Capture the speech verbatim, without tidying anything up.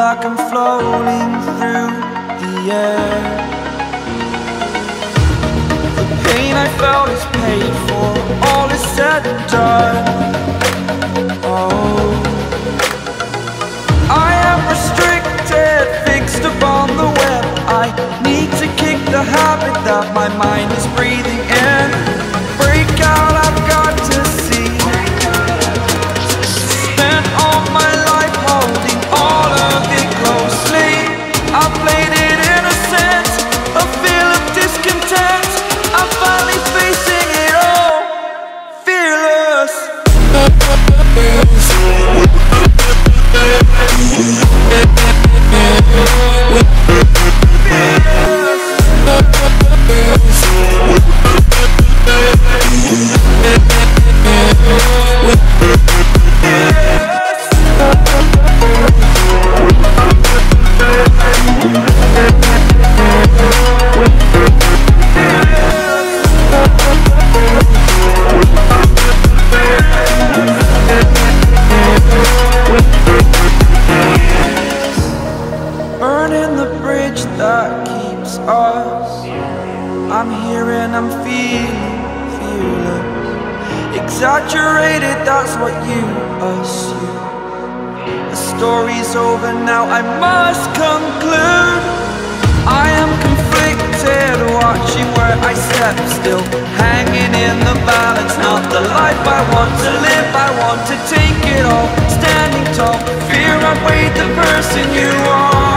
like I'm floating through the air. The pain I felt is paid for, all is said and done. Oh, I am restricted, fixed upon the web. I need to kick the habit that my mind is breathing in. Break out, I've got to see. Spent all my life holding all of it closely. I played it innocent, a feel of discontent. I'm finally facing it all, fearless. Burning the bridge that keeps us. I'm here and I'm feeling fearless. Exaggerated, that's what you assume. The story's over now, I must conclude. I am conflicted, watching where I step still, hanging in the balance. Not the life I want to live, I want to take it all. Standing tall, fear I've weighed the person you are.